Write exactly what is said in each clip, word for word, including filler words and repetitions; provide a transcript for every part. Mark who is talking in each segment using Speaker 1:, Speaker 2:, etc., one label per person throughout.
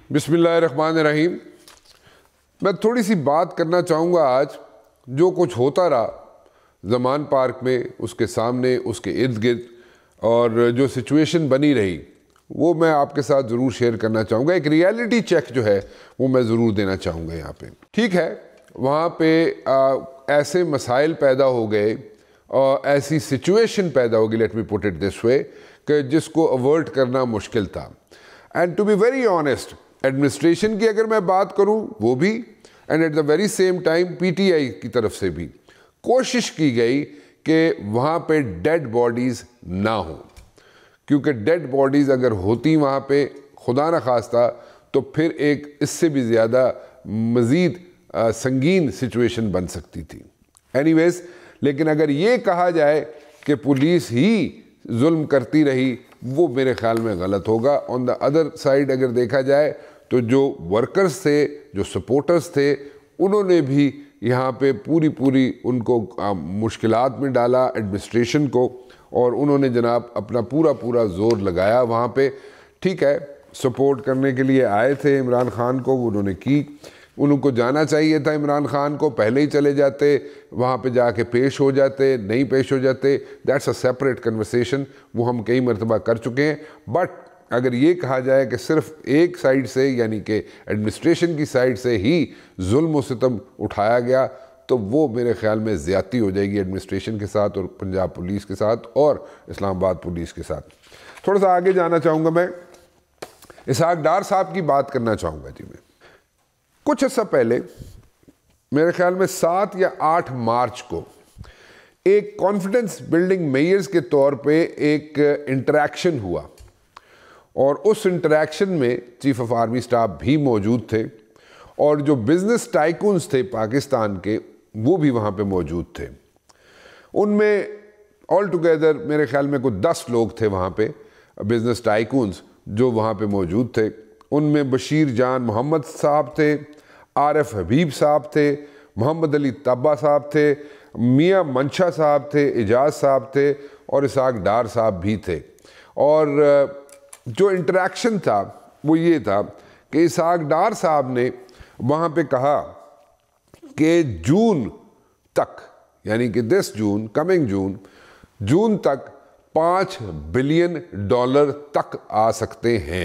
Speaker 1: बिस्मिल्लाहिर्रहमानिर्रहीम। मैं थोड़ी सी बात करना चाहूँगा आज जो कुछ होता रहा ज़मान पार्क में, उसके सामने, उसके इर्द गिर्द, और जो सिचुएशन बनी रही वो मैं आपके साथ ज़रूर शेयर करना चाहूँगा। एक रियलिटी चेक जो है वो मैं ज़रूर देना चाहूँगा यहाँ पे। ठीक है, वहाँ पे आ, ऐसे मसाइल पैदा हो गए और ऐसी सिचुएशन पैदा होगी, let me put it this way, कि जिसको अवॉइड करना मुश्किल था। And to be very honest, administration की अगर मैं बात करूं वो भी, and at the very same time PTI की तरफ से भी कोशिश की गई कि वहाँ पे डेड बॉडीज़ ना हो, क्योंकि डेड बॉडीज़ अगर होती वहाँ पे खुदा न खास्ता तो फिर एक इससे भी ज़्यादा मज़ीद संगीन सिचुएशन बन सकती थी। एनीवेज़, लेकिन अगर ये कहा जाए कि पुलिस ही जुल्म करती रही, वो मेरे ख्याल में गलत होगा। ऑन द अदर साइड अगर देखा जाए तो जो वर्कर्स थे, जो सपोर्टर्स थे, उन्होंने भी यहाँ पे पूरी पूरी उनको मुश्किलात में डाला एडमिनिस्ट्रेशन को, और उन्होंने जनाब अपना पूरा पूरा ज़ोर लगाया वहाँ पे। ठीक है, सपोर्ट करने के लिए आए थे इमरान खान को, उन्होंने की। उनको जाना चाहिए था इमरान खान को, पहले ही चले जाते, वहाँ पे जाके पेश हो जाते, नहीं पेश हो जाते, दैट्स अ सेपरेट कन्वर्सेशन, वो हम कई मरतबा कर चुके हैं। बट अगर ये कहा जाए कि सिर्फ एक साइड से, यानी कि एडमिनिस्ट्रेशन की साइड से ही जुल्म व सितम उठाया गया, तो वो मेरे ख्याल में ज़्यादती हो जाएगी एडमिनिस्ट्रेशन के साथ और पंजाब पुलिस के साथ और इस्लामाबाद पुलिस के साथ। थोड़ा सा आगे जाना चाहूँगा, मैं इसहाक डार साहब की बात करना चाहूँगा। जी, मैं कुछ अर्सा पहले, मेरे ख्याल में सात या आठ मार्च को, एक कॉन्फिडेंस बिल्डिंग मेयर्स के तौर पे एक इंटरेक्शन हुआ, और उस इंटरेक्शन में चीफ ऑफ आर्मी स्टाफ भी मौजूद थे, और जो बिजनेस टाइकून्स थे पाकिस्तान के वो भी वहाँ पे मौजूद थे। उनमें ऑल टुगेदर मेरे ख्याल में कुछ दस लोग थे वहाँ पे बिजनेस टाइकून्स जो वहाँ पे मौजूद थे। उनमें बशीर जान मोहम्मद साहब थे, आरिफ हबीब साहब थे, मोहम्मद अली तब्बा साहब थे, मियाँ मंशा साहब थे, एजाज साहब थे, और इसहाक डार साहब भी थे। और जो इंटरेक्शन था वो ये था कि इसहाक डार साहब ने वहाँ पे कहा कि जून तक, यानी कि दिस जून, कमिंग जून, जून तक पाँच बिलियन डॉलर तक आ सकते हैं।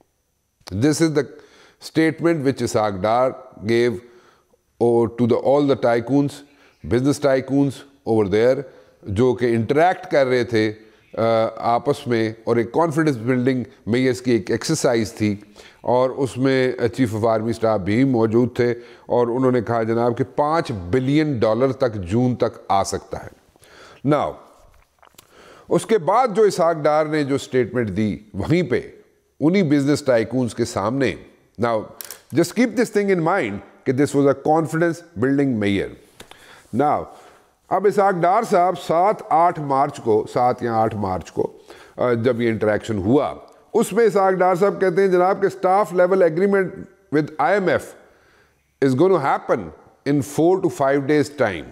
Speaker 1: This is the statement which Ishaq Dar gave over to the all the tycoons, business tycoons over there, जो कि इंटरेक्ट कर रहे थे आपस में, और एक कॉन्फिडेंस बिल्डिंग मेयर्स की एक एक्सरसाइज थी, और उसमें चीफ ऑफ आर्मी स्टाफ भी मौजूद थे, और उन्होंने कहा जनाब कि पाँच बिलियन डॉलर तक जून तक आ सकता है। नाउ उसके बाद जो इसहाक डार ने जो स्टेटमेंट दी वहीं पे उन्हीं बिजनेस टाइकून्स के सामने, now just keep this thing in mind कि this was a confidence building measure. Now अब इसहाक डार साहब सात आठ मार्च को, सात या आठ मार्च को जब ये इंटरेक्शन हुआ, उसमें इसहाक डार साहब कहते हैं जनाब कि staff level agreement with IMF is going to happen in four to five days time.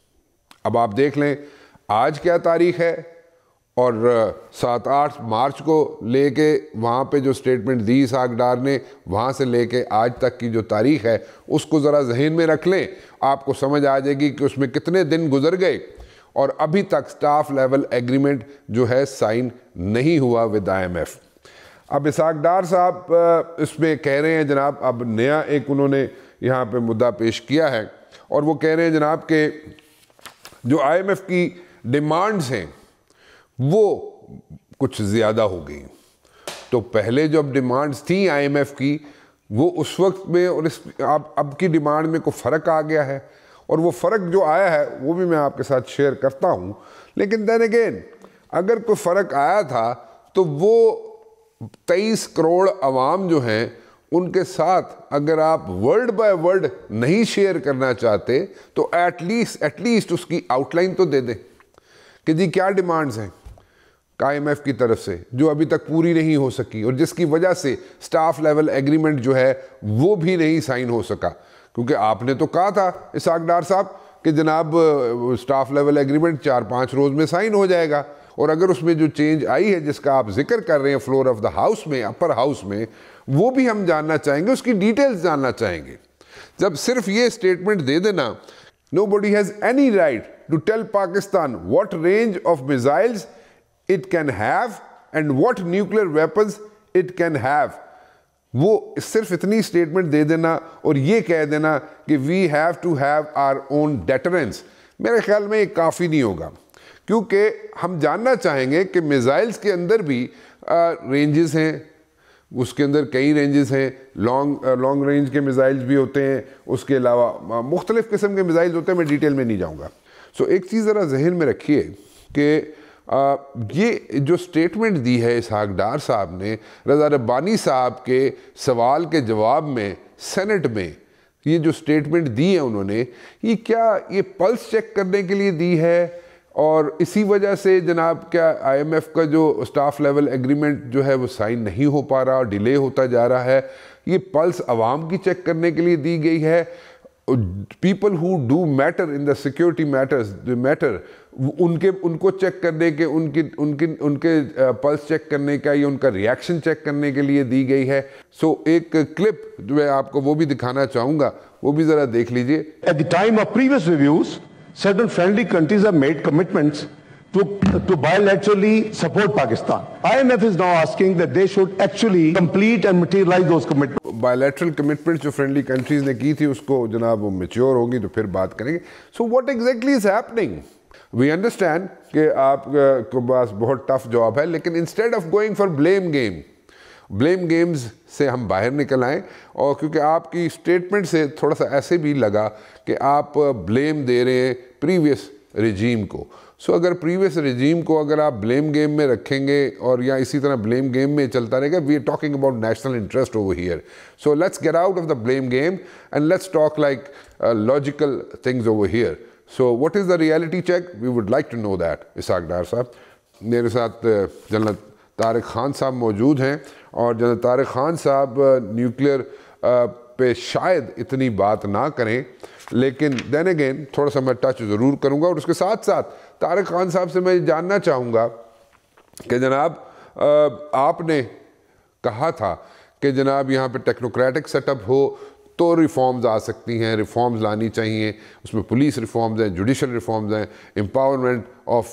Speaker 1: अब आप देख लें आज क्या तारीख है, और सात आठ मार्च को लेके वहाँ पे जो स्टेटमेंट दी इसहाक डार ने, वहाँ से लेके आज तक की जो तारीख है उसको ज़रा जहन में रख लें, आपको समझ आ जाएगी कि उसमें कितने दिन गुजर गए और अभी तक स्टाफ लेवल एग्रीमेंट जो है साइन नहीं हुआ विद आईएमएफ। अब इसहाक डार साहब इसमें कह रहे हैं जनाब, अब नया एक उन्होंने यहाँ पे मुद्दा पेश किया है, और वो कह रहे हैं जनाब के जो आईएमएफ की डिमांड्स हैं वो कुछ ज़्यादा हो गई। तो पहले जो अब डिमांड्स थी आईएमएफ की वो उस वक्त में और इस अब अब की डिमांड में कोई फ़र्क आ गया है, और वो फ़र्क जो आया है वो भी मैं आपके साथ शेयर करता हूँ। लेकिन देन अगेन, अगर कोई फ़र्क आया था तो वो तेईस करोड़ अवाम जो हैं उनके साथ अगर आप वर्ड बाय वर्ड नहीं शेयर करना चाहते तो एटलीस्ट एटलीस्ट उसकी आउटलाइन तो दे दें कि जी क्या डिमांड्स हैं आईएमएफ की तरफ से जो अभी तक पूरी नहीं हो सकी, और जिसकी वजह से स्टाफ लेवल एग्रीमेंट जो है वो भी नहीं साइन हो सका। क्योंकि आपने तो कहा था इसहाक डार साहब कि जनाब स्टाफ लेवल एग्रीमेंट चार पाँच रोज़ में साइन हो जाएगा, और अगर उसमें जो चेंज आई है जिसका आप जिक्र कर रहे हैं फ्लोर ऑफ द हाउस में, अपर हाउस में, वो भी हम जानना चाहेंगे, उसकी डिटेल्स जानना चाहेंगे। जब सिर्फ ये स्टेटमेंट दे देना, nobody has any right to tell Pakistan what range of missiles it can have and what nuclear weapons it can have, वो सिर्फ इतनी स्टेटमेंट दे देना और ये कह देना कि we have to have our own deterrence, मेरे ख्याल में ये काफ़ी नहीं होगा, क्योंकि हम जानना चाहेंगे कि मिसाइल्स के अंदर भी रेंजेस हैं, उसके अंदर कई रेंजेस हैं, लॉन्ग लॉन्ग रेंज के मिसाइल्स भी होते हैं, उसके अलावा मुख्तलिफ़ किस्म के मिसाइल्स होते हैं, मैं डिटेल में नहीं जाऊँगा। सो so, एक चीज़ ज़रा जहन में रखिए कि आ, ये जो स्टेटमेंट दी है इसहाक डार साहब ने रज़ा रब्बानी साहब के सवाल के जवाब में सेनेट में, ये जो स्टेटमेंट दी है उन्होंने, ये क्या ये पल्स चेक करने के लिए दी है और इसी वजह से जनाब क्या आईएमएफ का जो स्टाफ लेवल एग्रीमेंट जो है वो साइन नहीं हो पा रहा और डिले होता जा रहा है, ये पल्स आवाम की चेक करने के लिए दी गई है? People who do matter in the security matters matter उनके उनको चेक करने के उनकी उनके उनके पल्स चेक करने का या उनका रिएक्शन चेक करने के लिए दी गई है। सो so, एक क्लिप जो मैं आपको वो भी दिखाना चाहूँगा, वो भी ज़रा देख लीजिए।
Speaker 2: At the time of previous reviews, certain friendly countries have made commitments to, to bilaterally support Pakistan. I M F is now asking that they should actually complete and materialize those commitments.
Speaker 1: Bilateral commitments जो friendly countries ने की थी उसको जनाब वो mature होगी तो फिर बात करेंगे। So what exactly is happening? We understand कि आप के पास बहुत टफ जॉब है, लेकिन instead of going for blame game, blame games से हम बाहर निकल आएँ, और क्योंकि आपकी स्टेटमेंट से थोड़ा सा ऐसे भी लगा कि आप ब्लेम दे रहे हैं प्रीवियस रिजीम को। सो so, अगर प्रीवियस रिजीम को अगर आप ब्लेम गेम में रखेंगे और या इसी तरह ब्लेम गेम में चलता रहेगा, we are talking about national interest over here. So let's get out of the blame game and let's talk like logical things over here. So what is the reality check? We would like to know that. Ishaq Dar साहब, मेरे साथ general Tariq Khan साहब मौजूद हैं, और general Tariq Khan साहब nuclear पे शायद इतनी बात ना करें, लेकिन देन अगेन थोड़ा सा मैं टच ज़रूर करूँगा। और उसके साथ साथ तारिक खान साहब से मैं जानना चाहूँगा कि जनाब आपने कहा था कि जनाब यहाँ पे टेक्नोक्रेटिक सेटअप हो तो रिफॉर्म्स आ सकती हैं, रिफॉर्म्स लानी चाहिए, उसमें पुलिस रिफॉर्म्स हैं, जुडिशल रिफॉर्म्स हैं, empowerment of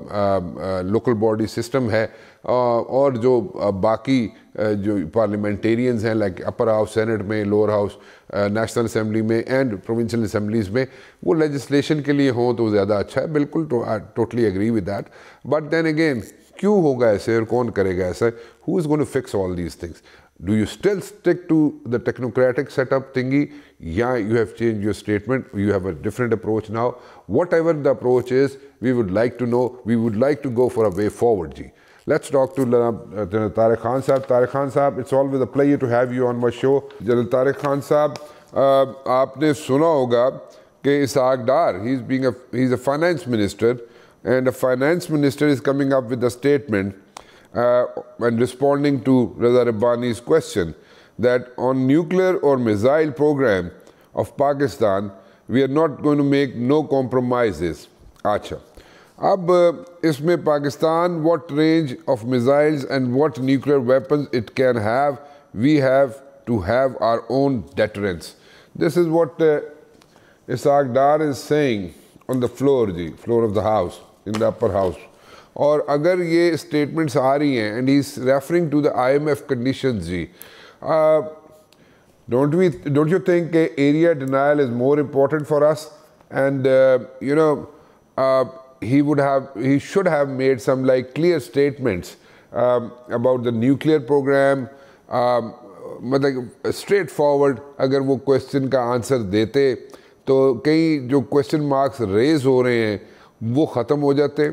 Speaker 1: local body system है, और जो बाकी जो पार्लियामेंटेरियंस हैं लाइक अपर हाउस सेनेट में, लोअर हाउस नेशनल असेंबली में एंड प्रोविंशियल असेंबलीज़ में, वो लेजिस्लेशन के लिए हों तो ज़्यादा अच्छा है। बिल्कुल, totally agree with that. But then again क्यों होगा ऐसे और कौन करेगा ऐसा? Who is going to fix all these things? Do you still stick to the technocratic setup thingy? Yeah, you have changed your statement. You have a different approach now. Whatever the approach is, we would like to know. We would like to go for a way forward, ji. Let's talk to uh, Tariq Khan Sahab. Tariq Khan Sahab, it's always a pleasure to have you on my show. General Tariq Khan Sahab, uh, आपने सुना होगा कि इसहाक डार, he's being a he's a finance minister, and a finance minister is coming up with a statement. Uh, and responding to Raza Rabbani's question that on nuclear or missile program of Pakistan, we are not going to make no compromises. अच्छा, अब इसमें Pakistan what range of missiles and what nuclear weapons it can have, we have to have our own deterrence. This is what uh, Ishaq Dar is saying on the floor, ji, floor of the house, in the upper house. और अगर ये statements आ रही हैं and he is referring to the IMF conditions, जी, don't we don't you think area denial is more important for us? And you know he would have he should have made some like clear statements um, about the nuclear program, um, मतलब straight forward अगर वो question का answer देते तो कई जो question marks raise हो रहे हैं वो ख़त्म हो जाते।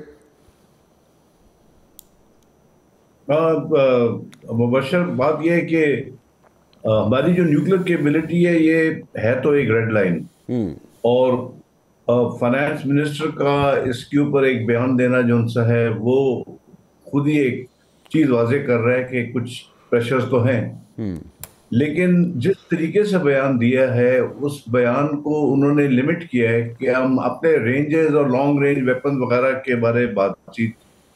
Speaker 3: मुबशर बात यह है कि हमारी जो न्यूक्लियर कैपेबिलिटी है ये है तो एक रेड लाइन, और फाइनेंस मिनिस्टर का इसके ऊपर एक बयान देना जो उनसा है वो खुद ही एक चीज वाजे कर रहा है कि कुछ प्रेशर्स तो हैं, लेकिन जिस तरीके से बयान दिया है उस बयान को उन्होंने लिमिट किया है कि हम अपने रेंजेस और लॉन्ग रेंज वेपन वगैरह के बारे में बातचीत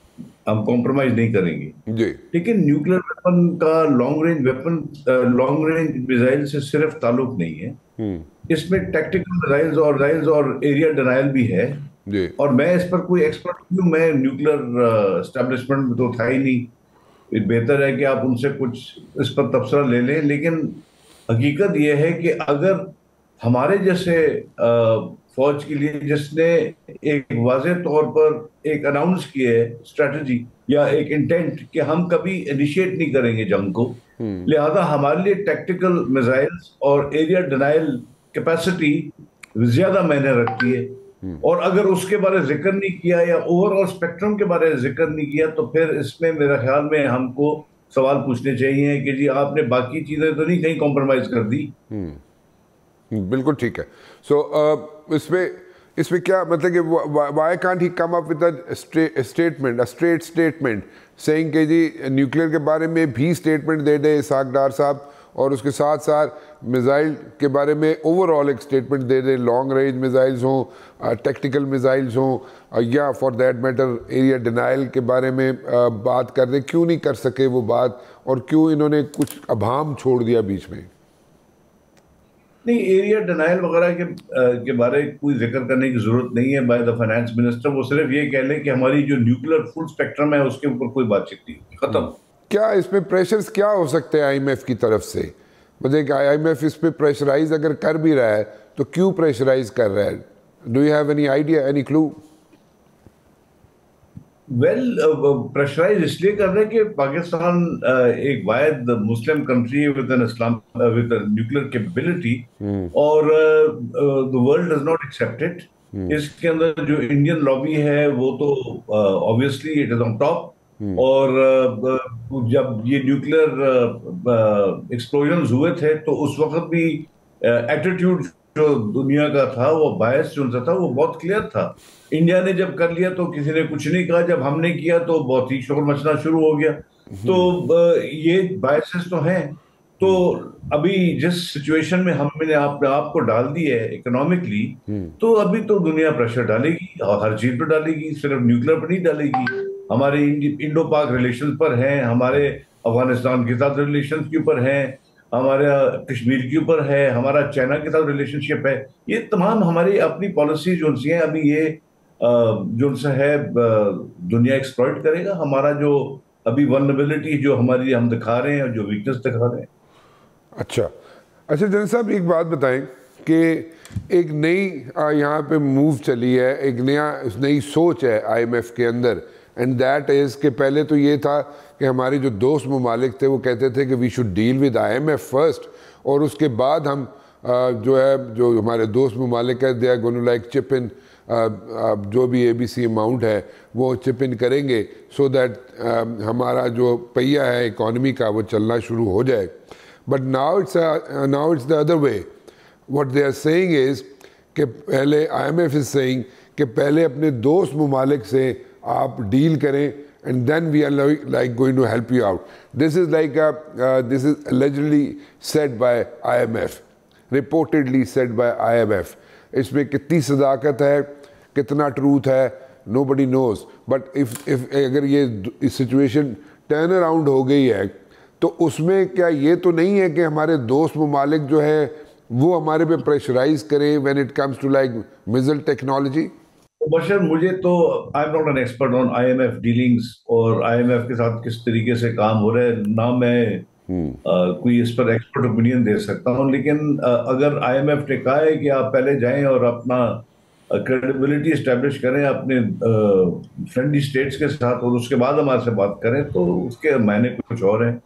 Speaker 3: हम कॉम्प्रोमाइज नहीं करेंगे
Speaker 1: जी।
Speaker 3: लेकिन न्यूक्लियर वेपन का long range weapon long range missile से सिर्फ ताल्लुक नहीं है, इसमें टैक्टिकल मिसाइल्स और मिसाइल्स और एरिया डिनायल भी है
Speaker 1: जी।
Speaker 3: और मैं इस पर कोई एक्सपर्ट नहीं हूं, मैं न्यूक्लियर एस्टेब्लिशमेंट में तो था ही नहीं, बेहतर है कि आप उनसे कुछ इस पर तबसरा ले लें। लेकिन हकीकत यह है कि अगर हमारे जैसे फौज के लिए जिसने एक वाज़ेह तौर पर एक अनाउंस किया है स्ट्रेटजी या एक इंटेंट कि हम कभी इनिशिएट नहीं करेंगे जंग को, लिहाजा हमारे लिए टैक्टिकल मिसाइल्स और एरिया डिनायल कैपेसिटी ज्यादा मायने रखती है। और अगर उसके बारे में जिक्र नहीं किया या ओवरऑल स्पेक्ट्रम के बारे में जिक्र नहीं किया तो फिर इसमें मेरे ख्याल में हमको सवाल पूछने चाहिए कि जी आपने बाकी चीजें तो नहीं कहीं कॉम्प्रोमाइज कर दी।
Speaker 1: बिल्कुल ठीक है। सो so, uh, इसमें इसमें क्या मतलब कि why can't he come up with a statement, a straight statement saying कि जी न्यूक्लियर के बारे में भी स्टेटमेंट दे दे इसहाक डार साहब और उसके साथ साथ मिसाइल के बारे में ओवरऑल एक स्टेटमेंट दे दे, लॉन्ग रेंज मिसाइल्स हों, टेक्टिकल मिसाइल्स हों या for that matter area denial के बारे में uh, बात कर दे। क्यों नहीं कर सके वो बात और क्यों इन्होंने कुछ अभाम छोड़ दिया बीच में?
Speaker 3: नहीं, एरिया डिनाइल वगैरह के के बारे में कोई जिक्र करने की जरूरत नहीं है बाय द फाइनेंस मिनिस्टर। वो सिर्फ ये कह लें कि हमारी जो न्यूक्लियर फुल स्पेक्ट्रम है उसके ऊपर कोई बातचीत नहीं, खत्म। क्या
Speaker 1: इसमें प्रेशर्स क्या हो सकते हैं आईएमएफ की तरफ से? मतलब आईएमएफ इस पे प्रेशराइज अगर कर भी रहा है तो क्यों प्रेशराइज कर रहा है? Do you have any idea, any clue?
Speaker 3: Well pressurise इसलिए कर रहे हैं कि पाकिस्तान uh, एक वायद Muslim country with an Islam with nuclear capability और the world does not accept it. इसके अंदर जो इंडियन लॉबी है वो तो obviously it is on top और uh, जब ये न्यूक्लियर एक्सप्लोजन हुए थे तो उस वक्त भी एटीट्यूड uh, जो दुनिया का था वो बायस जो था वो बहुत क्लियर था। इंडिया ने जब कर लिया तो किसी ने कुछ नहीं कहा, जब हमने किया तो बहुत ही शोर मचना शुरू हो गया। तो ये बायसेस तो हैं। तो अभी जिस सिचुएशन में हमने अपने आप को डाल दी है इकोनॉमिकली, तो अभी तो दुनिया प्रेशर डालेगी और हर चीज पर डालेगी, सिर्फ न्यूक्लियर पर नहीं डालेगी। हमारे इंडो पाक रिलेशन पर है, हमारे अफगानिस्तान के साथ रिलेशन के ऊपर है, हमारा कश्मीर के ऊपर है, हमारा चाइना के साथ रिलेशनशिप है। ये तमाम हमारी अपनी पॉलिसी जो सी है अभी ये जो सा है दुनिया एक्सप्लॉइट करेगा हमारा जो अभी वल्नरेबिलिटी जो हमारी हम दिखा रहे हैं, जो वीकनेस दिखा रहे हैं। अच्छा
Speaker 1: अच्छा जनरल साहब एक बात बताएं कि एक नई यहाँ पे मूव चली है, एक नया नई सोच है आईएमएफ के अंदर, एंड दैट इज़ कि पहले तो ये था कि हमारे जो दोस्त ममालिक थे वो कहते थे कि we should deal with IMF first और उसके बाद हम आ, जो है जो हमारे दोस्त ममालिक है they are going to like chip in, जो भी एबीसी अमाउंट है वो चिप इन करेंगे सो दैट हमारा जो पहिया है इकॉनमी का वो चलना शुरू हो जाए। But now it's now it's the other way. What they are saying is कि पहले आईएमएफ इज़ सेइंग कि पहले अपने दोस्त ममालिक से आप डील करें and then we are like, like going to help you out. This is like a, uh, this is allegedly said by I M F, reportedly said by I M F. इसमें कितनी सदाकत है, कितना truth है, nobody knows. But if if अगर ये situation turn around हो गई है तो उसमें क्या ये तो नहीं है कि हमारे दोस्त ममालिक जो है वो हमारे पे प्रेशराइज करें when it comes to like missile technology?
Speaker 3: बशर मुझे तो I am not an expert on IMF dealings और आईएमएफ के साथ किस तरीके से काम हो रहा है, ना मैं hmm. uh, कोई इस पर एक्सपर्ट ओपिनियन दे सकता हूं। लेकिन uh, अगर आईएमएफ ने कहा है कि आप पहले जाएं और अपना क्रेडिबिलिटी uh, एस्टेब्लिश करें अपने फ्रेंडली uh, स्टेट्स के साथ और उसके बाद हमारे से बात करें, तो उसके मायने कुछ और हैं।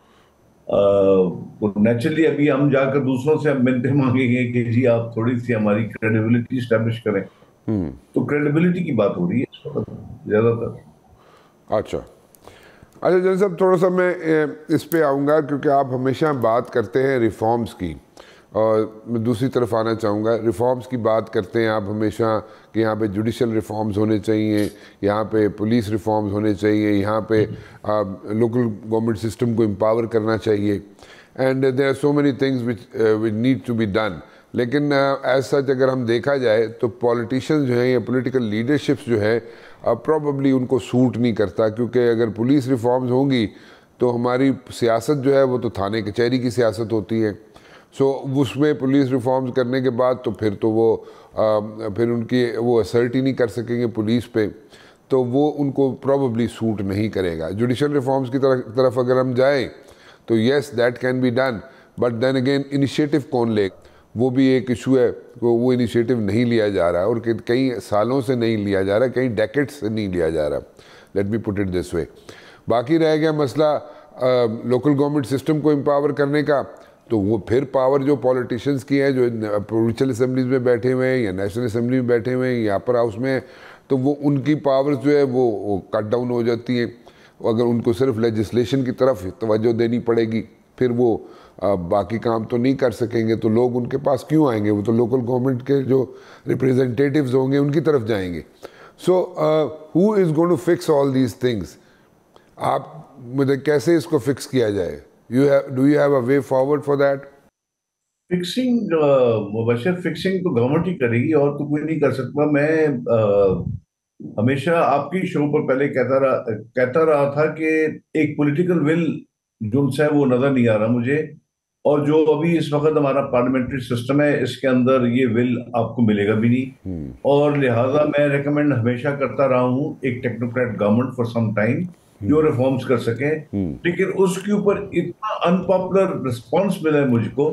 Speaker 3: नेचुरली uh, अभी हम जाकर दूसरों से मिलते मांगेंगे कि जी आप थोड़ी सी हमारी क्रेडिबिलिटी एस्टेब्लिश करें। Hmm. तो क्रेडिबिलिटी की बात हो रही है ज़्यादातर।
Speaker 1: अच्छा अच्छा जनरल साहब थोड़ा सा मैं इस पे आऊँगा क्योंकि आप हमेशा बात करते हैं रिफॉर्म्स की और मैं दूसरी तरफ आना चाहूँगा। रिफॉर्म्स की बात करते हैं आप हमेशा कि यहाँ पे जुडिशल रिफॉर्म्स होने चाहिए, यहाँ पे पुलिस रिफॉर्म्स होने चाहिए, यहाँ पे लोकल गवर्नमेंट सिस्टम को एम्पावर करना चाहिए and there are so many things which which need to be done. लेकिन एज सच अगर हम देखा जाए तो पॉलिटिशियंस जो हैं या पॉलिटिकल लीडरशिप्स जो है प्रॉबली उनको सूट नहीं करता, क्योंकि अगर पुलिस रिफॉर्म्स होंगी तो हमारी सियासत जो है वो तो थाने कचहरी की सियासत होती है। सो so, उसमें पुलिस रिफॉर्म्स करने के बाद तो फिर तो वो आ, फिर उनकी वो असर्ट ही नहीं कर सकेंगे पुलिस पे, तो वो उनको प्रॉबली सूट नहीं करेगा। जुडिशल रिफॉर्म्स की तरफ तरफ अगर हम जाएं तो yes that can be done, but then again initiative कौन ले, वो भी एक इशू है। वो वो इनिशिएटिव नहीं लिया जा रहा और कई सालों से नहीं लिया जा रहा, कई डेकेड्स से नहीं लिया जा रहा। Let me put it this way. बाकी रह गया मसला लोकल गवर्नमेंट सिस्टम को एम्पावर करने का, तो वो फिर पावर जो पॉलिटिशियंस की है, जो प्रोविंशियल असेंबलीज में बैठे हुए हैं या नेशनल असेंबली में बैठे हुए हैं या अपर हाउस में, तो वो उनकी पावर्स जो है वो, वो कट डाउन हो जाती हैं। अगर उनको सिर्फ लेजिस्लेशन की तरफ तवज्जो देनी पड़ेगी, फिर वो आ, बाकी काम तो नहीं कर सकेंगे, तो लोग उनके पास क्यों आएंगे? वो तो लोकल गवर्नमेंट के जो रिप्रेजेंटेटिव्स होंगे उनकी तरफ जाएंगे। So who is going to fix all these things? आप मुझे कैसे इसको फिक्स किया जाए? You have do you have a way forward for that?
Speaker 3: Fixing Mubashir fixing तो गवर्नमेंट ही करेगी और तो कोई नहीं कर सकता। मैं uh, हमेशा आपकी शो पर पहले कहता रहा कहता रहा था कि एक पॉलिटिकल विल जो है वो नजर नहीं आ रहा मुझे, और जो अभी इस वक्त हमारा पार्लियामेंट्री सिस्टम है इसके अंदर ये विल आपको मिलेगा भी नहीं। और लिहाजा मैं रेकमेंड हमेशा करता रहा हूँ एक technocrat government for some time जो रिफॉर्म्स कर सके, लेकिन उसके ऊपर इतना अनपॉपुलर रिस्पॉन्स मिला है मुझको।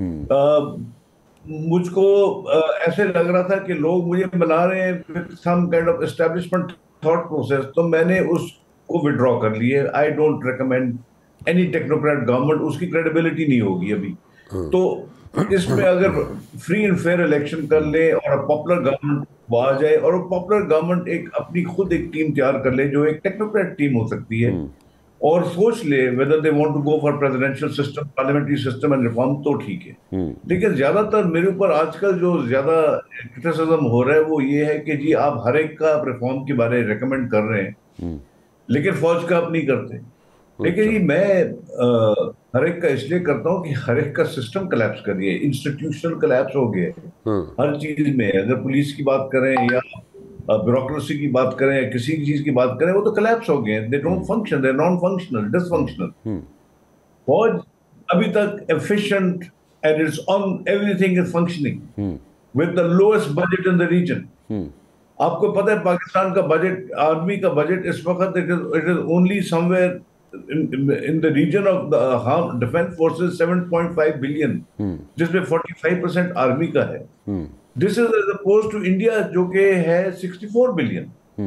Speaker 3: आ, मुझको आ, ऐसे लग रहा था कि लोग मुझे बना रहे हैं with some kind of establishment thought process, तो मैंने उसको विड्रॉ कर लिए। I don't recommend any technocrat government, उसकी क्रेडिबिलिटी नहीं होगी अभी। तो इसमें अगर फ्री एंड फेयर इलेक्शन कर ले और पॉपुलर गवर्नमेंट आ जाए, और पॉपुलर गवर्नमेंट एक अपनी खुद एक टीम तैयार कर ले जो एक टेक्नोक्रेट टीम हो सकती है, और सोच ले whether they want to go for presidential system, parliamentary system and reform, तो ठीक है। लेकिन ज्यादातर मेरे ऊपर आजकल जो ज्यादा क्रिटिसिज्म हो रहा है वो ये है कि जी आप हर एक का रिफॉर्म के बारे में रिकमेंड कर रहे हैं लेकिन फौज का आप नहीं करते। लेकिन ये मैं आ, हर एक का इसलिए करता हूँ कि हर एक का सिस्टम कोलैप्स कर दिए, इंस्टीट्यूशनल कोलैप्स हो गए हर चीज में। अगर पुलिस की बात करें या ब्यूरोक्रेसी की बात करें या किसी चीज की बात करें, वो तो कोलैप्स हो गए। They don't function, they are non functional, dysfunctional. फौज अभी तक efficient and it's on everything is functioning with the lowest budget in the region. आपको पता है पाकिस्तान का बजट, आर्मी का बजट इस वक्त it is it is only somewhere in, in, in the region of the uh, defense forces seven point five billion, जिसमें forty-five percent army का है। This is as opposed to India जो कि है sixty-four billion।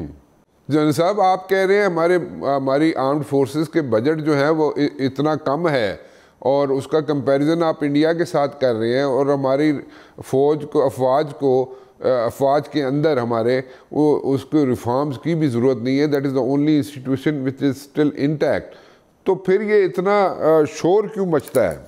Speaker 1: जन साहब, आप कह रहे हैं हमारे हमारी आर्म्ड फोर्सेस के बजट जो है वो इतना कम है, और उसका कंपैरिजन आप इंडिया के साथ कर रहे हैं, और हमारी फौज को अफवाज को अफवाज के अंदर हमारे वो उसको रिफॉर्म्स की भी ज़रूरत नहीं है। That is the only institution which is still intact. तो फिर ये इतना शोर क्यों मचता है?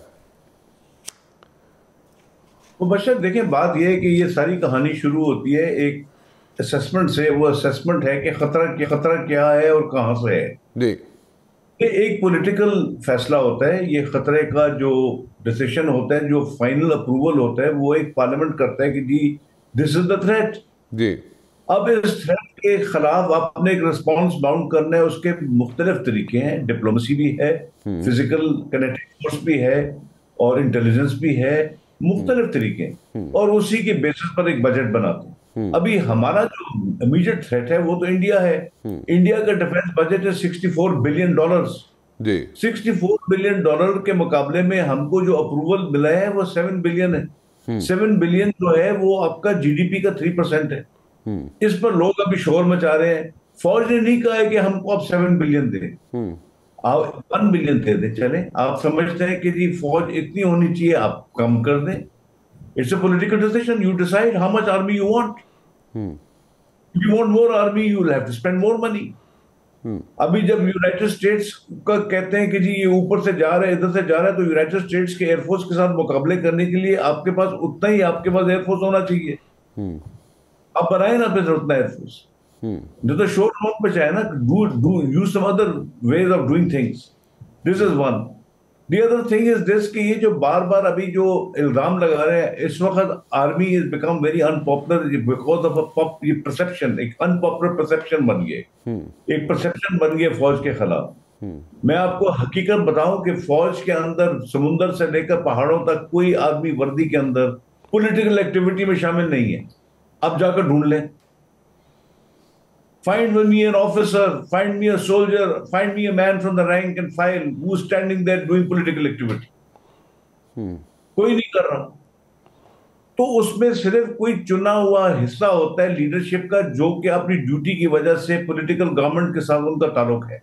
Speaker 3: तो बशर देखें, बात यह है कि ये सारी कहानी शुरू होती है एक असेसमेंट से। वो असेसमेंट है कि खतरा क्या खतरा क्या है और कहाँ से है।
Speaker 1: जी,
Speaker 3: ये एक पॉलिटिकल फैसला होता है। ये खतरे का जो डिसीजन होता है, जो फाइनल अप्रूवल होता है, वो एक पार्लियामेंट करता है कि जी दिस इज द थ्रेट।
Speaker 1: जी,
Speaker 3: अब इस थ्रेट के खिलाफ आपने एक रिस्पॉन्स बाउंड करना है। उसके मुख्तलिफ तरीके हैं, डिप्लोमेसी भी है, फिजिकल कनेक्टिव फोर्स भी है, और इंटेलिजेंस भी है, मुख्तलिफ तरीके, और उसी के बेसिस पर एक बजट बनाते हैं। अभी हमारा जो इमीडिएट थ्रेट है वो तो इंडिया है। इंडिया का डिफेंस बजट है सिक्सटी फोर बिलियन डॉलर्स।
Speaker 1: जी,
Speaker 3: सिक्सटी फोर बिलियन डॉलर के मुकाबले में हमको जो अप्रूवल मिला है वो सेवन बिलियन है। सेवन बिलियन जो है वो आपका जीडीपी का थ्री परसेंट है। इस पर लोग अभी शोर मचा रहे हैं। फौज ने नहीं कहा है कि हमको आप सेवन बिलियन दे, आप वन बिलियन दे दे चले। आप समझते हैं कि जी फौज इतनी होनी चाहिए, आप कम कर दें। It's a political decision, you decide how much army you want. You want more army, you will have to spend more money. अभी जब यूनाइटेड स्टेट्स का कहते हैं कि जी ये ऊपर से जा रहा है, इधर से जा रहा है, तो यूनाइटेड स्टेट्स के एयरफोर्स के साथ मुकाबले करने के लिए आपके पास उतना ही आपके पास एयरफोर्स होना चाहिए। आप बनाए ना फिर उतना एयरफोर्स, जो तो शोर नोट पे चाहे ना, do do use some other ways of doing things. This is one. The other thing is this कि ये जो बार बार अभी जो इल्जाम लगा रहे हैं, इस वक्त army is become very unpopular because of a pop ये परसेप्शन, एक अनपॉपुलर परसेप्शन बन गए, एक परसेप्शन बन गया फौज के खिलाफ। मैं आपको हकीकत बताऊं कि फौज के अंदर समुंदर से लेकर पहाड़ों तक कोई आदमी वर्दी के अंदर पॉलिटिकल एक्टिविटी में शामिल नहीं है। अब जाकर ढूंढ लें, find me an officer, find me a soldier, find me a man from the rank and file who's standing there doing political activity. hmm. कोई नहीं कर रहा। तो उसमें सिर्फ कोई चुना हुआ हिस्सा होता है लीडरशिप का, जो कि अपनी ड्यूटी की वजह से पॉलिटिकल गवर्नमेंट के साथ उनका ताल्लुक है।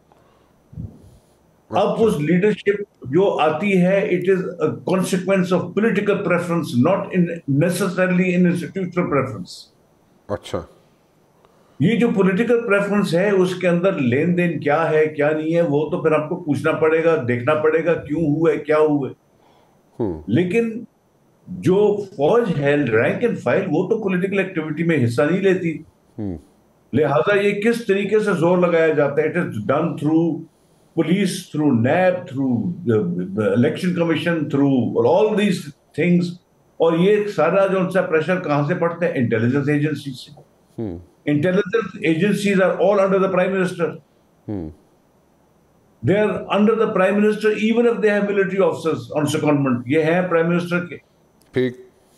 Speaker 3: अब उस लीडरशिप जो आती है, it is a consequence of political preference, not in necessarily in institutional preference.
Speaker 1: अच्छा,
Speaker 3: ये जो पॉलिटिकल प्रेफरेंस है उसके अंदर लेन देन क्या है क्या नहीं है, वो तो फिर आपको पूछना पड़ेगा, देखना पड़ेगा क्यों हुए क्या हुए। लेकिन जो फौज है रैंक एंड फाइल, वो तो पॉलिटिकल एक्टिविटी में हिस्सा नहीं लेती। लिहाजा ये किस तरीके से जोर लगाया जाता है, it is done through police, through NAB, through election commission, through all these things. और ये सारा जो उनसा प्रेशर कहां से पड़ता है? इंटेलिजेंस एजेंसी से। Intelligence agencies are all under the Prime Minister. Hmm. They are under the Prime Minister even if they have military officers on secondment. ये हैं Prime Minister के।
Speaker 1: ठीक।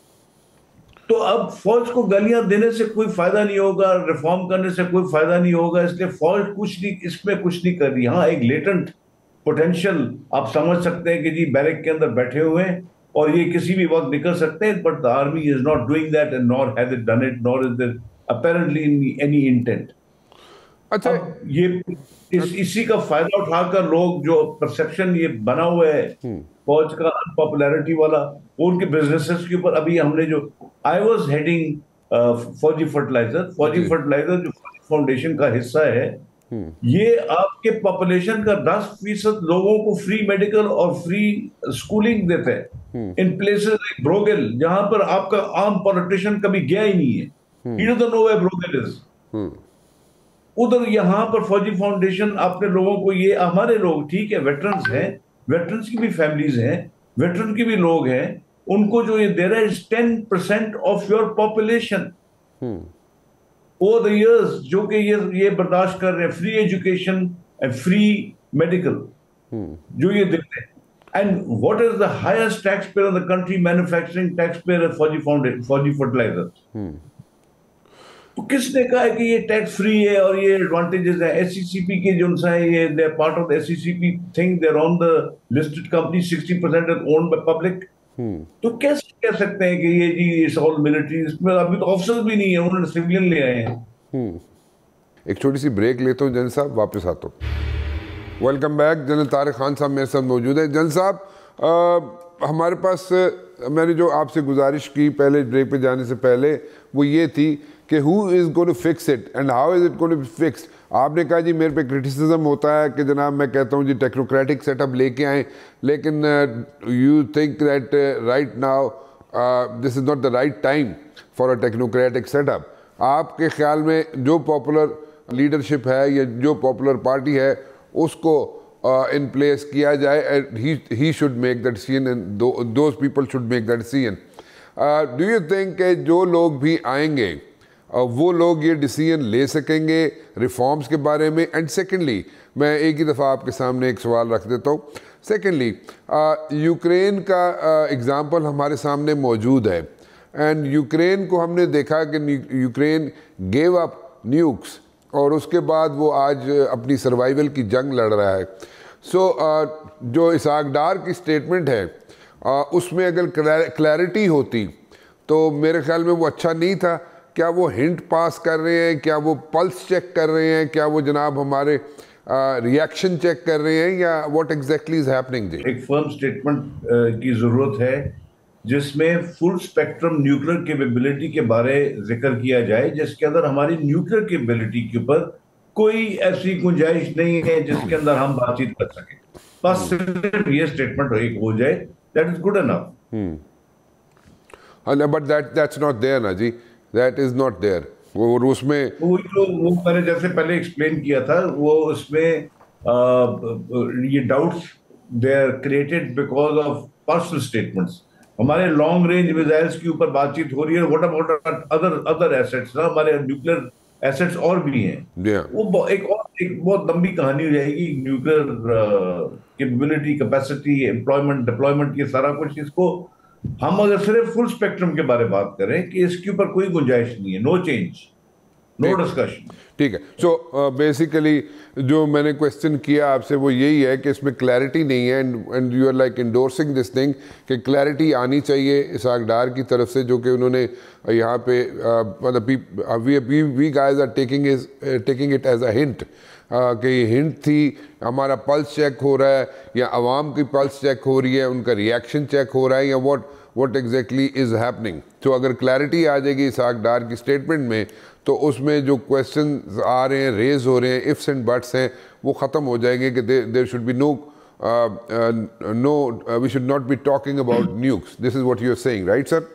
Speaker 3: तो अब फौज को गालियां देने से कोई फायदा नहीं होगा, रिफॉर्म करने से कोई फायदा नहीं होगा, इसलिए फौज कुछ नहीं, इसमें कुछ नहीं कर रही। हाँ, एक लेटेंट पोटेंशियल आप समझ सकते हैं कि जी बैरक के अंदर बैठे हुए हैं और ये किसी भी वक्त निकल सकते हैं, but the army is not doing that and nor has it done it, nor is there apparently any intent.
Speaker 1: अच्छा,
Speaker 3: ये इस इसी का फायदा उठाकर लोग जो परसेप्शन ये बना हुआ है फौज का पॉपुलैरिटी वाला, उनके बिजनेसेस के ऊपर अभी हमने जो I was heading Fauji fertilizer, Fauji fertilizer जो फाउंडेशन का हिस्सा है, ये आपके पॉपुलेशन का दस फीसद लोगों को फ्री मेडिकल और फ्री स्कूलिंग देते हैं इन प्लेसेस लाइक ब्रोगेल, जहां पर आपका आम पॉलिटिशियन कभी गया ही नहीं है। He doesn't know where Brogel is. उधर यहाँ पर फौजी फाउंडेशन अपने लोगों को, ये हमारे लोग ठीक है, वेटरन्स हैं, वेटरन्स की भी फैमिलीज हैं, वेटरन के भी लोग हैं, उनको जो ये दे रहा है ten percent of your population over the years, जो कि ये ये बर्दाश्त कर रहे हैं, free education and free medical जो ये देते हैं। And what is the highest tax payer in the country? Manufacturing tax payer Fauji foundation, Fauji fertilizer. तो किसने कहा है कि ये टैक्स फ्री है और ये एडवांटेजेस है? एससीसीपी के जो है, ये they are part of the SCCP thing, they are on the listed company, sixty percent is owned by public. तो कैसे कह सकते हैं कि ये जी इट्स ऑल मिलिट्री? इसमें अभी तो ऑफिसर्स भी नहीं है, उन्होंने सिविलियन ले आए हैं।
Speaker 1: एक छोटी सी ब्रेक लेता हूँ जनरल साहब, वापस आता हूँ। Welcome back. General Tariq Khan साहब मेरे साथ मौजूद है। जनरल साहब, हमारे पास मैंने जो आपसे गुजारिश की पहले ब्रेक पे जाने से पहले, वो ये थी कि who is going to fix it and how is it going to be fixed. आपने कहा जी मेरे पे क्रिटिसिज्म होता है कि जनाब मैं कहता हूँ जी टेक्नोक्रेटिक सेटअप लेके आए, लेकिन you think that right now this is not the right time for a technocratic setup. आपके ख्याल में जो पॉपुलर लीडरशिप है या जो पॉपुलर पार्टी है उसको इन प्लेस किया जाए, and he should make that decision and those people should make that decision. Do you think कि जो लोग भी आएंगे वो लोग ये डिसीजन ले सकेंगे रिफॉर्म्स के बारे में? एंड सेकेंडली, मैं एक ही दफ़ा आपके सामने एक सवाल रख देता हूँ। सेकेंडली, यूक्रेन का एग्ज़ाम्पल uh, हमारे सामने मौजूद है, एंड यूक्रेन को हमने देखा कि यूक्रेन गेव अप न्यूक्स और उसके बाद वो आज अपनी सर्वाइवल की जंग लड़ रहा है। सो so, uh, जो इसहाक डार की स्टेटमेंट है uh, उसमें अगर क्लैरिटी होती तो मेरे ख्याल में वो अच्छा नहीं था। क्या वो हिंट पास कर रहे हैं, क्या वो पल्स चेक कर रहे हैं, क्या वो जनाब हमारे रिएक्शन चेक कर रहे हैं, या व्हाट एग्जैक्टली इज हैपनिंग? जी,
Speaker 3: एक फर्म स्टेटमेंट की जरूरत है जिसमें फुल स्पेक्ट्रम न्यूक्लियर कैपेबिलिटी के बारे जिक्र किया जाए, जिसके अंदर हमारी न्यूक्लियर कैपेबिलिटी के ऊपर कोई ऐसी गुंजाइश नहीं है जिसके अंदर हम बातचीत कर सकें। बस सिर्फ ये स्टेटमेंट एक हो जाए, that is good enough.
Speaker 1: But that that's not there ना जी, दैट इज नॉट देयर। वो रूस में
Speaker 3: वो जो वो मैंने जैसे पहले एक्सप्लेन किया था, वो उसमें आ, ये doubts they are created because of personal statements. हमारे लॉन्ग रेंज मिसाइल्स के ऊपर बातचीत हो रही है, what about other other assets ना, हमारे न्यूक्लियर एसेट्स और भी हैं।
Speaker 1: yeah.
Speaker 3: वो एक और एक बहुत लंबी कहानी हो जाएगी, nuclear capability, capacity, employment, deployment, ये सारा कुछ। इसको हम अगर सिर्फ फुल स्पेक्ट्रम के बारे में बात करें कि इसके ऊपर कोई गुंजाइश नहीं है, नो चेंज, नो डिस्कशन।
Speaker 1: ठीक है। सो बेसिकली जो मैंने क्वेश्चन किया आपसे वो यही है कि इसमें क्लैरिटी नहीं है, and and you are like endorsing this thing कि क्लैरिटी आनी चाहिए इसहाक डार की तरफ से, जो कि उन्होंने यहाँ पे मतलब we we we guys are taking is taking it as a hint कि हिंट थी, हमारा पल्स चेक हो रहा है या आवाम की पल्स चेक हो रही है, उनका रिएक्शन चेक हो रहा है, या what what exactly is happening. तो अगर क्लैरिटी आ जाएगी इसहाक डार की स्टेटमेंट में तो उसमें जो क्वेश्चन आ रहे हैं, रेज हो रहे हैं, इफ्स एंड बट्स हैं, वो ख़त्म हो जाएंगे कि there should be no no we should not be talking about nukes. This is what you are saying, right sir?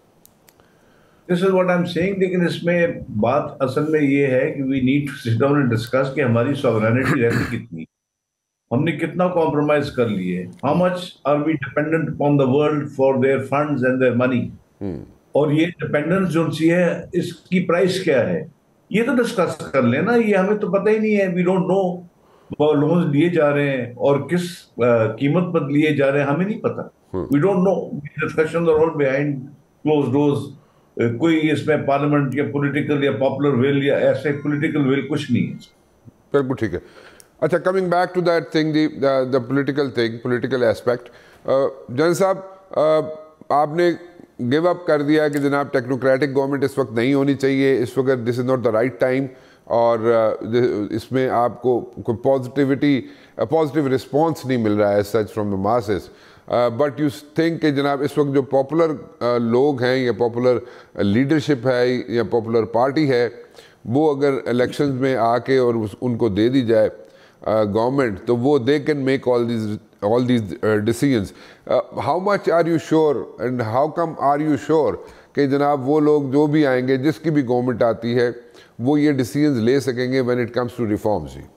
Speaker 3: This is what I am saying. लेकिन इसमें बात असल में ये है कि we need to sit down and discuss कि हमारी सॉवरेनिटी रहती कितनी, हमने कितना कॉम्प्रोमाइज कर लिए, how much are we dependent upon the world for their funds and their money, और ये डिपेंडेंस जो सी है इसकी प्राइस क्या है, ये तो डिस्कस कर लेना। ये हमें तो पता ही नहीं है, वी डोंट नो लोन लिए जा रहे हैं और किस uh, कीमत पर लिए जा रहे हैं, हमें नहीं पता, we don't know. Discussion are all behind close doors. कोई इसमें पार्लियामेंट या पॉलिटिकल या पॉपुलर विल या ऐसे पॉलिटिकल विल कुछ नहीं है।
Speaker 1: बिल्कुल ठीक है। अच्छा, coming back to that thing, the political thing, political aspect, general साहब आपने गिव अप कर दिया कि जनाब टेक्नोक्रेटिक गवर्नमेंट इस वक्त नहीं होनी चाहिए, इस वक्त this is not the right time, और uh, इसमें आपको कोई पॉजिटिविटी पॉजिटिव रिस्पॉन्स नहीं मिल रहा है such from the masses, but you think कि जनाब इस वक्त जो पॉपुलर uh, लोग हैं या पॉपुलर लीडरशिप है या पॉपुलर पार्टी है, वो अगर इलेक्शंस में आके और उस, उनको दे दी जाए गवर्नमेंट, तो वो they can make all these all these uh, decisions. Uh, how much are you sure and how come are you sure कि जनाब वो लोग जो भी आएंगे, जिसकी भी गवर्नमेंट आती है, वो ये decisions ले सकेंगे when it comes to reforms? जी,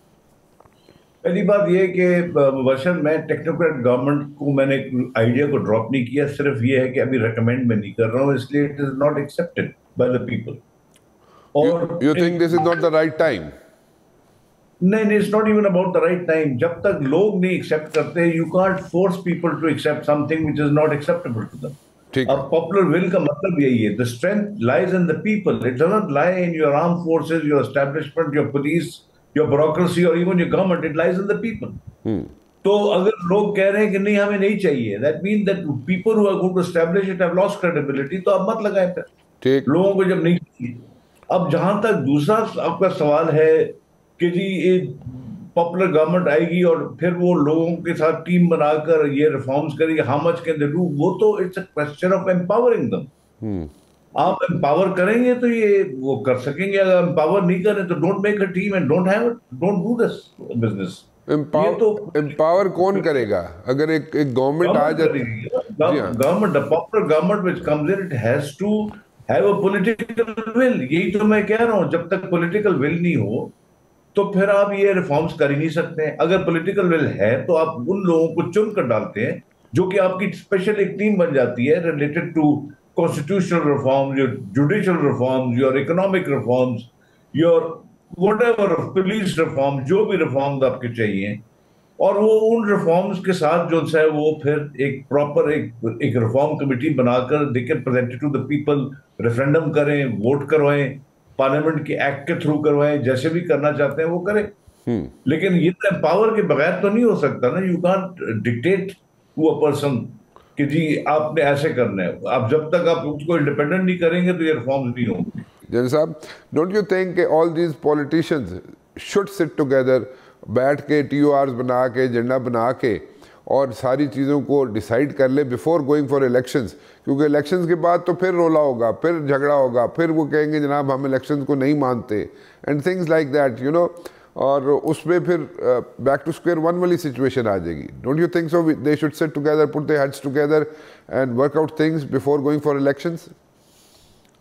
Speaker 3: पहली बात ये कि वर्षन मैं टेक्नोक्रेट गवर्नमेंट को मैंने आइडिया को ड्रॉप नहीं किया, सिर्फ ये है कि अभी रेकमेंड मैं नहीं कर रहा हूँ, इसलिए it is not accepted by the people. और
Speaker 1: you think this is not the right time?
Speaker 3: नहीं नहीं, it's not even about the right time. जब तक लोग नहीं एक्सेप्ट करते, you can't force people to accept something which is not acceptable to them. अब popular will का मतलब यही है, the strength lies in the people, it does not lie in your arm forces, your establishment, your police, your bureaucracy और even your government, it lies in the people. तो अगर लोग कह रहे हैं कि नहीं हमें नहीं चाहिए, that mean that people who are going to establish it have lost credibility, तो अब मत लगाएं फिर लोगों को जब नहीं चाहिए। अब जहां तक दूसरा आपका सवाल है कि जी पॉपुलर गवर्नमेंट आएगी और फिर वो लोगों के साथ टीम बनाकर ये रिफॉर्म्स करेगी, how much can they do, वो तो it's a question of empowering them. आप एम्पावर करेंगे तो ये वो कर सकेंगे, अगर एम्पावर नहीं करें तो don't make a team and don't have don't do this business.
Speaker 1: Empower तो एम्पावर कौन करेगा? अगर एक एक गवर्नमेंट आ जाती है,
Speaker 3: government, the popular government which comes in, it has to have a political will. यही तो मैं कह रहा हूं, जब तक पॉलिटिकल विल नहीं हो तो फिर आप ये रिफॉर्म्स कर ही नहीं सकते। अगर पॉलिटिकल विल है तो आप उन लोगों को चुन कर डालते हैं जो कि आपकी स्पेशल एक टीम बन जाती है related to constitutional reforms, your judicial reforms, your economic reforms, your whatever police reform, जो भी रिफॉर्म्स आपके चाहिए, और वो उन रिफॉर्म्स के साथ जो है वो फिर एक प्रॉपर एक एक रिफॉर्म कमेटी बनाकर they can present to the people, referendum करें, वोट करवाएं, पार्लियामेंट के एक्ट के थ्रू करवाएं, जैसे भी करना चाहते हैं वो करें। लेकिन ये तो एम्पावर के बगैर तो नहीं हो सकता ना। You can't dictate to a person कि जी आपने ऐसे करना है। आप जब तक आप उसको इंडिपेंडेंट नहीं करेंगे तो ये रिफॉर्म्स नहीं होंगे।
Speaker 1: जनरल साहब, don't you think all these politicians should sit together, बैठ के टी ओ आर्स बना के, एजेंडा बना के और सारी चीज़ों को डिसाइड कर ले बिफोर गोइंग फॉर इलेक्शंस? क्योंकि इलेक्शंस के बाद तो फिर रोला होगा, फिर झगड़ा होगा, फिर वो कहेंगे जनाब हम इलेक्शंस को नहीं मानते and things like that, you know, और उसमें फिर बैक टू स्क्वायर वन वाली सिचुएशन आ जाएगी। Don't you think so they should sit together, put their heads together and work out things before going for elections?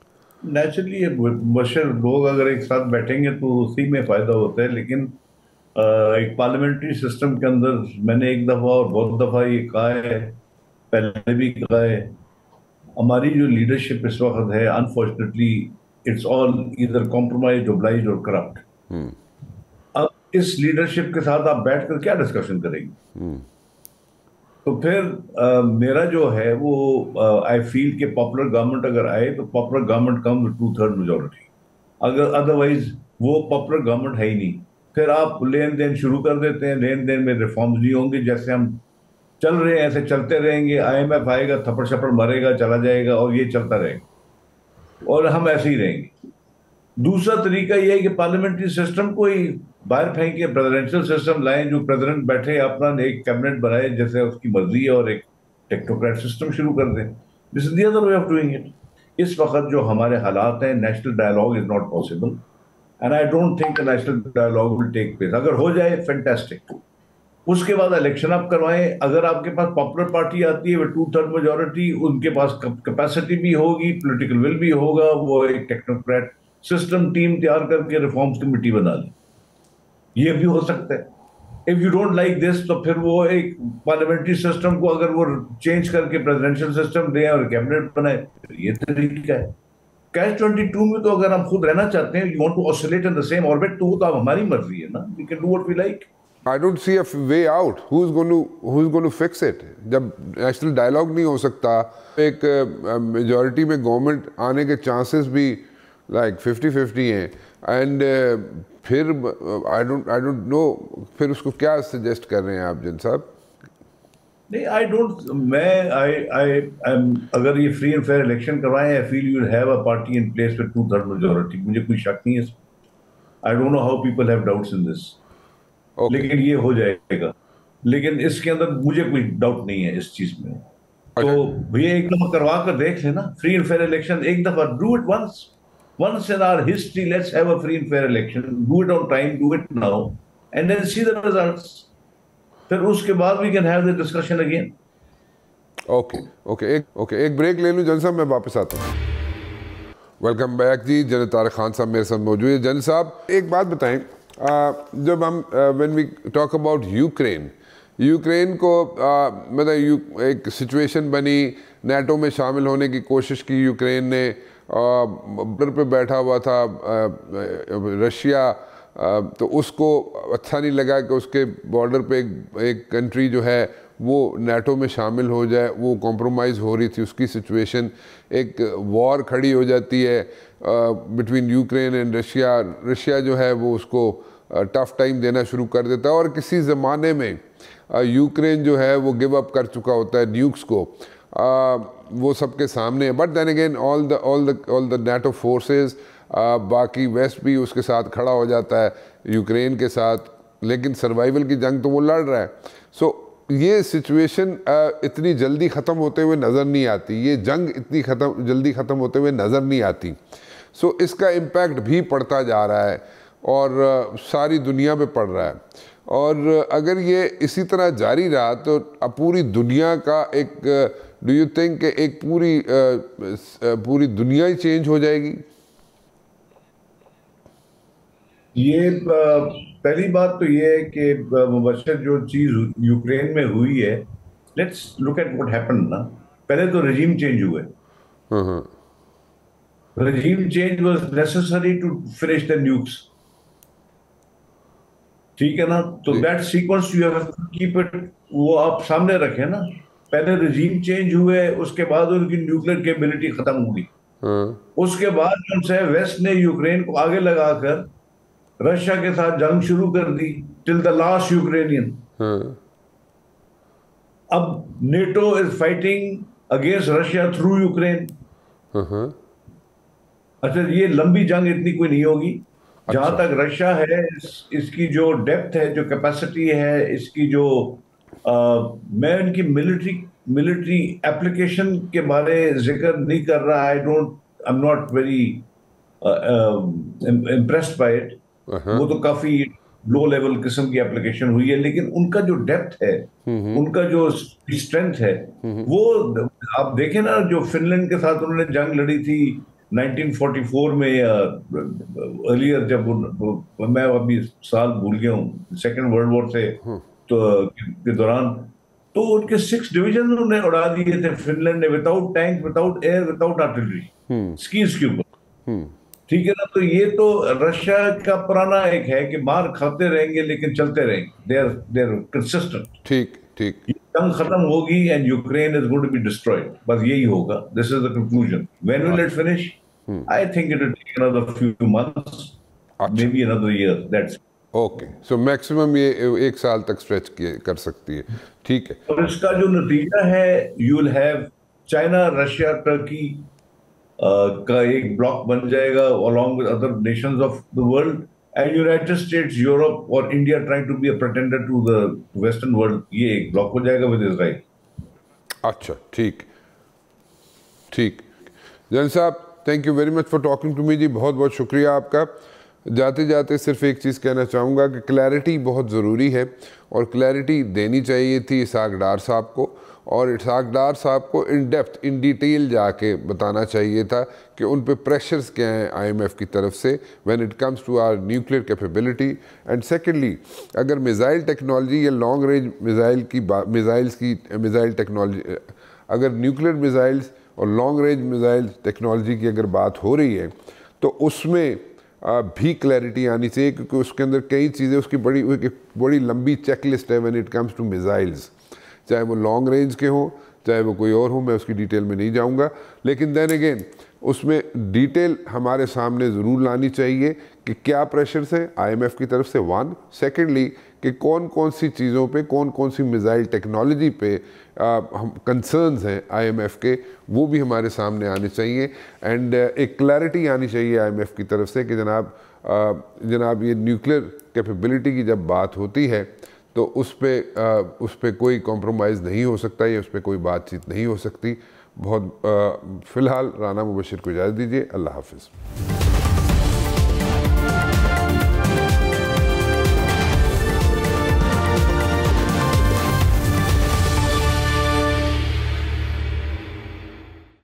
Speaker 3: Naturally बशर लोग अगर एक साथ बैठेंगे तो उसी में फायदा होता है, लेकिन एक पार्लियामेंट्री सिस्टम के अंदर मैंने एक दफा और बहुत दफा ये कहा है, पहले भी कहा है, हमारी जो लीडरशिप इस वक्त है, unfortunately it's all either compromise, oblige or corrupt. अब इस लीडरशिप के साथ आप बैठकर क्या डिस्कशन करेंगे? तो फिर आ, मेरा जो है वो आई फील कि पॉपुलर गवर्नमेंट अगर आए तो popular government come with two third majority, अगर अदरवाइज वो पॉपुलर गवर्नमेंट है ही नहीं। फिर आप लेन देन शुरू कर देते हैं, लेन देन में रिफॉर्म्स नहीं होंगे, जैसे हम चल रहे हैं ऐसे चलते रहेंगे, आईएमएफ आएगा, थप्पड़ छप्पड़ मारेगा, चला जाएगा और ये चलता रहेगा और हम ऐसे ही रहेंगे। दूसरा तरीका यह है कि पार्लियामेंट्री सिस्टम को ही बाहर फेंके, प्रेसिडेंशियल सिस्टम लाएं, जो प्रेसिडेंट बैठे अपना एक कैबिनेट बनाए जैसे उसकी मर्जी है और एक टेक्नोक्रेट सिस्टम शुरू कर दें। This is the other way of doing it. इस वक्त जो हमारे हालात हैं, national dialogue is not possible and I don't think national dialogue will take place. अगर हो जाए फैंटास्टिक, उसके बाद इलेक्शन आप करवाएं। अगर आपके पास पॉपुलर पार्टी आती है विद टू थर्ड मेजोरिटी, उनके पास कैपेसिटी भी होगी, पॉलिटिकल विल भी होगा, वो एक टेक्नोक्रेट सिस्टम टीम तैयार करके रिफॉर्म्स कमेटी बना ले, ये भी हो सकता है। If you don't like this, तो फिर वो एक पार्लियामेंट्री सिस्टम को अगर वो चेंज करके प्रेसिडेंशियल सिस्टम दे और कैबिनेट बनाए, ये तरीका है। कैच ट्वेंटी टू में तो अगर हम खुद रहना चाहते हैं, you want to oscillate in the same orbit, तो वो तो अब हमारी मर्जी है ना, we can do what we like.
Speaker 1: I don't see a way out. Who's going to who's going to fix it? जब नेशनल डायलॉग नहीं हो सकता, एक मेजॉरिटी uh, में गवर्नमेंट आने के चांसेस भी लाइक फिफ्टी फिफ्टी हैं एंड uh, फिर I don't I don't know फिर उसको क्या सजेस्ट कर रहे हैं आप जन साहब?
Speaker 3: नहीं, आई डोंट मैं आई आई अगर ये फ्री एंड फेयर इलेक्शन करवाएं, I feel you have a party in place with two third majority. मुझे कोई शक नहीं है, I don't know how people have doubts in this. Okay. लेकिन ये हो जाएगा, लेकिन इसके अंदर मुझे कोई डाउट नहीं है इस चीज में। okay. तो भैया एक दफा करवा कर देख लेना फ्री एंड फेयर इलेक्शन, एक दफा do it once once in our history, let's have a free and fair election, do it on time, do it now and then see the results. फिर उसके बाद we can have the discussion again.
Speaker 1: Okay okay एक okay एक break ले लूं जन साहब, मैं वापस आता हूँ। वेलकम बैक जी, जनरल तारिक खान साहब मेरे साथ मौजूद है। जनरल साहब एक बात बताएं, Uh, जब हम when we talk about Ukraine Ukraine को uh, मतलब यू एक सिचुएशन बनी, नेटो में शामिल होने की कोशिश की यूक्रेन ने, बॉर्डर uh, पे बैठा हुआ था uh, रशिया, uh, तो उसको अच्छा नहीं लगा कि उसके बॉर्डर पे एक, एक कंट्री जो है वो नेटो में शामिल हो जाए, वो कॉम्प्रोमाइज़ हो रही थी उसकी सिचुएशन, एक वॉर खड़ी हो जाती है between Ukraine and Russia. Russia जो है वो उसको टफ टाइम देना शुरू कर देता है और किसी ज़माने में यूक्रेन जो है वो गिव अप कर चुका होता है न्यूक्स को, uh, वो सबके सामने है। But then again all the all the all the NATO forces, बाकी वेस्ट भी उसके साथ खड़ा हो जाता है यूक्रेन के साथ, लेकिन सर्वाइवल की जंग तो वो लड़ रहा है। सो so, ये सिचुएशन इतनी जल्दी ख़त्म होते हुए नज़र नहीं आती, ये जंग इतनी ख़त्म जल्दी ख़त्म होते हुए नज़र नहीं आती। सो so, इसका इम्पैक्ट भी पड़ता जा रहा है और सारी दुनिया पे पड़ रहा है, और अगर ये इसी तरह जारी रहा तो अब पूरी दुनिया का एक, डू यू थिंक एक पूरी पूरी दुनिया ही चेंज हो जाएगी?
Speaker 3: ये पहली बात तो ये है कि मुबशर जो चीज यूक्रेन में हुई है, let's look at what happened ना। पहले तो रेजिम चेंज हुए, regime change was necessary to finish the nukes, ठीक है ना? तो that sequence you have to keep it, वो आप सामने रखें ना। पहले रेजिम चेंज हुए, उसके बाद उनकी न्यूक्लियर कैपेबिलिटी खत्म हुई, उसके बाद उनसे वेस्ट ने यूक्रेन को आगे लगाकर रशिया के साथ जंग शुरू कर दी टिल द लास्ट यूक्रेनियन। अब NATO is fighting against Russia through Ukraine. अच्छा, ये लंबी जंग इतनी कोई नहीं होगी। अच्छा। जहां तक रशिया है, इस, इसकी जो डेप्थ है, जो कैपेसिटी है, इसकी जो आ, मैं इनकी मिलिट्री मिलिट्री एप्लीकेशन के बारे जिक्र नहीं कर रहा। I don't I am not very impressed by it. वो तो काफी लो लेवल किस्म की एप्लीकेशन हुई है, लेकिन उनका जो डेप्थ है, उनका जो स्ट्रेंथ है, वो आप देखें ना, जो फिनलैंड के साथ उन्होंने जंग लड़ी थी, नाइनटीन फोर्टी फोर में या अर्लियर, जब उन, मैं अभी साल भूल गया हूँ, सेकेंड वर्ल्ड वॉर से तो के दौरान, तो उनके सिक्स डिवीजन उन्होंने उड़ा दिए थे फिनलैंड ने, without tank, without air, without artillery, skis के ऊपर। ठीक है ना? तो ये तो रशिया का पुराना एक है कि मार खाते रहेंगे लेकिन चलते रहेंगे, they are they are consistent.
Speaker 1: ठीक ठीक।
Speaker 3: जंग खत्म होगी and Ukraine is going to be destroyed, बस यही होगा। This is the conclusion. When will it finish? I think it will take another few months, maybe another year, that's
Speaker 1: okay. So maximum ये एक साल तक stretch कर सकती है। ठीक है।
Speaker 3: और इसका जो नतीजा है, you will have China, Russia, Turkey का एक ब्लॉक बन जाएगा along with other nations of the world, and United States, Europe और India trying to be a pretender to the Western world, ये एक ब्लॉक हो जाएगा with Israel।
Speaker 1: अच्छा, ठीक ठीक। जैन साहब, thank you very much for talking to me जी, बहुत बहुत शुक्रिया आपका। जाते जाते सिर्फ एक चीज़ कहना चाहूँगा कि क्लैरिटी बहुत ज़रूरी है, और क्लैरिटी देनी चाहिए थी इसहाक डार साहब को, और इसहाक डार साहब को इन डेप्थ, इन डिटेल जाके बताना चाहिए था कि उन पे प्रेशर्स क्या हैं आईएमएफ की तरफ से when it comes to our nuclear capability. And secondly, अगर मिज़ाइल टेक्नोलॉजी या लॉन्ग रेंज मिज़ाइल की मिज़ाइल्स की मिज़ाइल टेक्नोलॉजी, अगर न्यूक्लियर मिज़ाइल्स और लॉन्ग रेंज मिज़ाइल टेक्नोलॉजी की अगर बात हो रही है, तो उसमें भी क्लैरिटी आनी चाहिए, क्योंकि उसके अंदर कई चीज़ें, उसकी बड़ी बड़ी लंबी चेकलिस्ट है when it comes to missiles, चाहे वो लॉन्ग रेंज के हों, चाहे वो कोई और हो, मैं उसकी डिटेल में नहीं जाऊंगा। लेकिन देन अगेन उसमें डिटेल हमारे सामने ज़रूर लानी चाहिए कि क्या प्रेशर्स है आईएमएफ की तरफ से, वन। सेकेंडली, कि कौन कौन सी चीज़ों पे, कौन कौन सी मिज़ाइल टेक्नोलॉजी पे आ, हम कंसर्न्स हैं आईएमएफ के, वो भी हमारे सामने आने चाहिए। एंड एक क्लैरिटी आनी चाहिए आईएमएफ की तरफ से कि जनाब आ, जनाब ये न्यूक्लियर कैपेबिलिटी की जब बात होती है तो उस पर उस पर कोई कॉम्प्रोमाइज़ नहीं हो सकता, या उस पर कोई बातचीत नहीं हो सकती। बहुत फ़िलहाल राना मुबशिर को इजाज़त दीजिए। अल्लाह हाफ़िज़।